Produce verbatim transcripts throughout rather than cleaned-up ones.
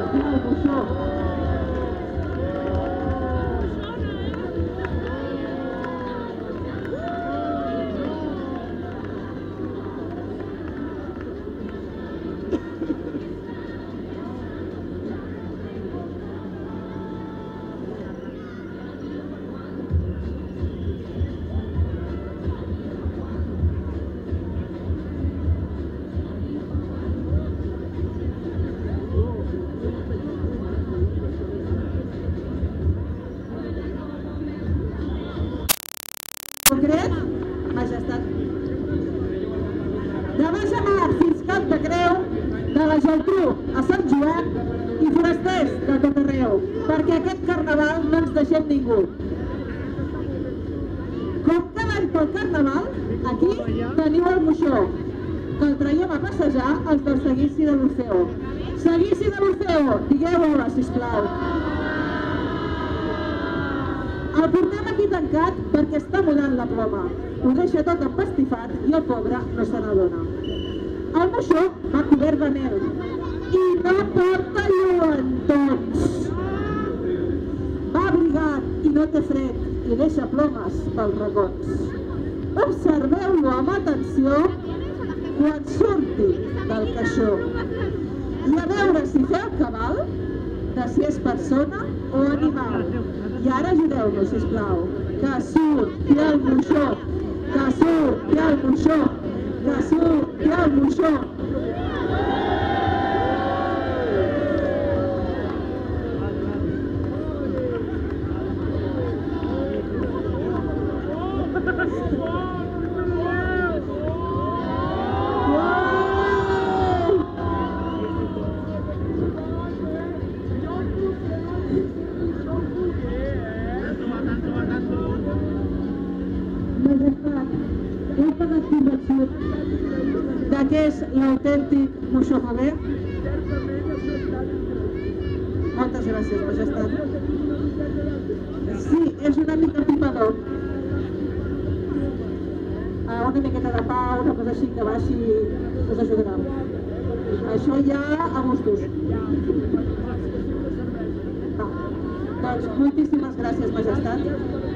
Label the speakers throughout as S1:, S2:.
S1: sortir el moixó. Concret, majestat. De Baix a Mar fins Cap de Creu, de la Geltrú a Sant Joan i forasters de tot arreu, perquè aquest carnaval no ens deixem ningú. Com cada any pel carnaval, aquí teniu el moixó, que el traiem a passejar els del Seguici de l'Orfeó. Seguici de l'Orfeó, digueu-ho, sisplau. El portem aquí tancat perquè està mudant la ploma. Ho deixa tot empastifat i el pobre no se n'adona. El moixó va cobert de mel i no porta lluentons. Va abrigat i no té fred i deixa plomes pels racons. Observeu-lo amb atenció quan surti del caixó. I a veure si feu cabal de si és persona o animal. I ara ajudeu-nos, sisplau. Que surti el moixó, que surti el moixó, que surti el moixó. Heu pagat convençut de què és l'autèntic moixó Javier? Moltes gràcies, majestat. Sí, és una mica pipador. Una miqueta de pa, una cosa així que baixi, us ajudarà. Això ja a gustos. Doncs moltíssimes gràcies, majestat.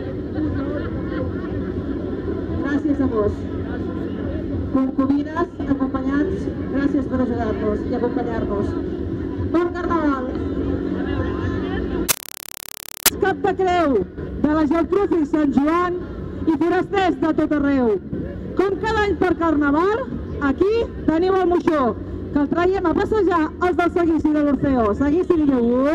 S1: Gràcies a vos. Concubines, acompanyants, gràcies per ajudar-nos i acompanyar-nos. Bon carnaval! Cap de Creu, de la Geltrú fins Sant Joan i forasters de tot arreu. Com cada any per carnaval, aquí teniu el moixó, que el traiem a passejar els del Seguici de l'Orfeó. Seguici, digueu!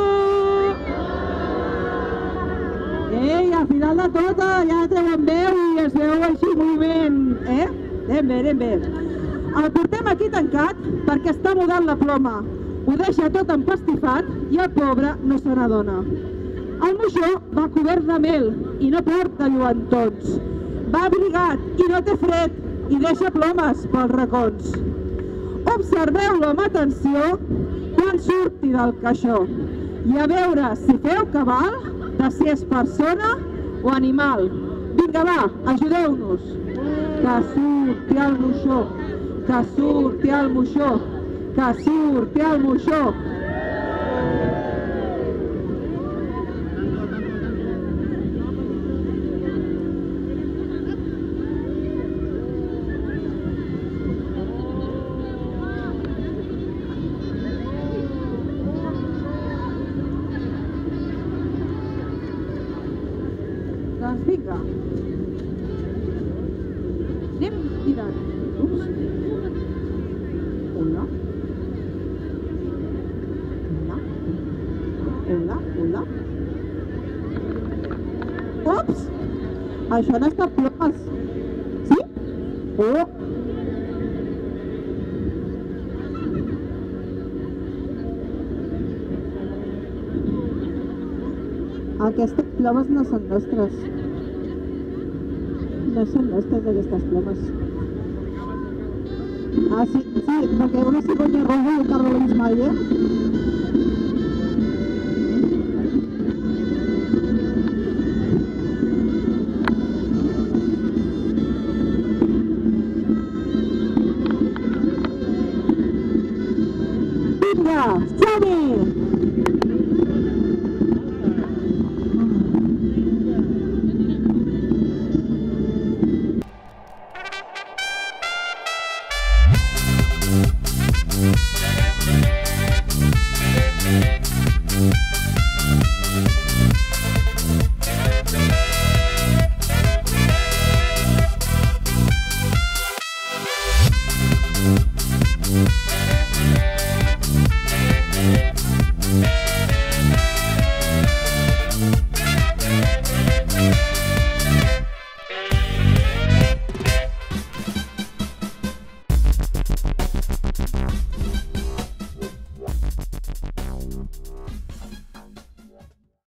S1: Ei, al final de tot ja treuen veu i es veu així moviment, eh? Anem bé, anem bé. El portem aquí tancat perquè està mudant la ploma. Ho deixa tot empastifat i el pobre no se n'adona. El moixó va cobert de mel i no porta lluentons. Va abrigat i no té fred i deixa plomes pels racons. Observeu-lo amb atenció quan surti del caixó i a veure si feu cabal de si és persona o animal. Vinga, va, ajudeu-nos. Que surti el moixó, que surti el moixó, que surti el moixó. Doncs vinga. Anem tirant. Ups. Hola. Hola. Hola, hola. Ups. Això no està plomes. Sí? Oh. Aquestes plomes no són nostres. No són nostres aquestes plomes. Ah, sí, sí, perquè una cigonya roja no t'ha vist mai, eh? Vinga, som-hi!